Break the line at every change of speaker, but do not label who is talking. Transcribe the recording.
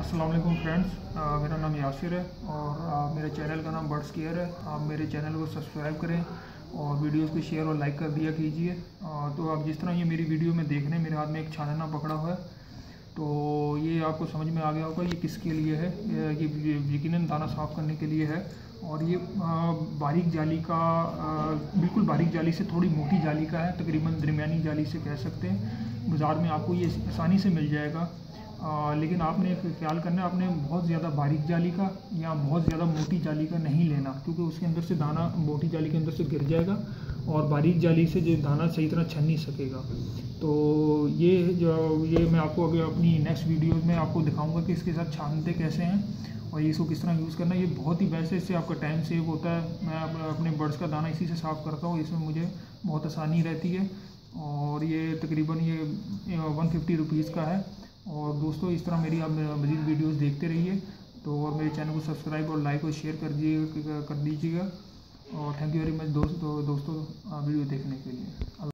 अस्सलाम वालेकुम फ्रेंड्स, मेरा नाम यासिर है और मेरे चैनल का नाम बर्ड्स केयर है। आप मेरे चैनल को सब्सक्राइब करें और वीडियोस को शेयर और लाइक कर दिया कीजिए। तो आप जिस तरह ये मेरी वीडियो में देख रहे हैं, मेरे हाथ में एक छानना पकड़ा हुआ है, तो ये आपको समझ में आ गया होगा ये किसके लिए है। ये यकीनन दाना साफ़ करने के लिए है। और ये बारीक जाली का, बिल्कुल बारीक जाली से थोड़ी मोटी जाली का है, तकरीबन दरमियानी जाली से कह सकते हैं। बाज़ार में आपको ये आसानी से मिल जाएगा। लेकिन आपने एक ख्याल करना है, आपने बहुत ज़्यादा बारीक जाली का या बहुत ज़्यादा मोटी जाली का नहीं लेना, क्योंकि उसके अंदर से दाना मोटी जाली के अंदर से गिर जाएगा और बारीक जाली से जो दाना सही तरह छन नहीं सकेगा। तो ये मैं आपको अभी अपनी नेक्स्ट वीडियो में आपको दिखाऊंगा कि इसके साथ छानते कैसे हैं और इसको किस तरह यूज़ करना है। ये बहुत ही बेस्ट है, इससे आपका टाइम सेव होता है। मैं अपने बर्ड्स का दाना इसी से साफ़ करता हूँ, इसमें मुझे बहुत आसानी रहती है। और ये तकरीबन ये 150 रुपीज़ का है। और दोस्तों, इस तरह मेरी आप मज़ीद वीडियोस देखते रहिए। तो और मेरे चैनल को सब्सक्राइब और लाइक और शेयर कर दीजिएगा। और थैंक यू वेरी मच दोस्तों वीडियो देखने के लिए।